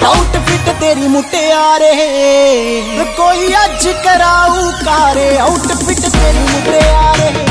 Outfit तेरी मुटियारे कोई अज कराऊ कारे आउटफिट तेरी मुटियारे।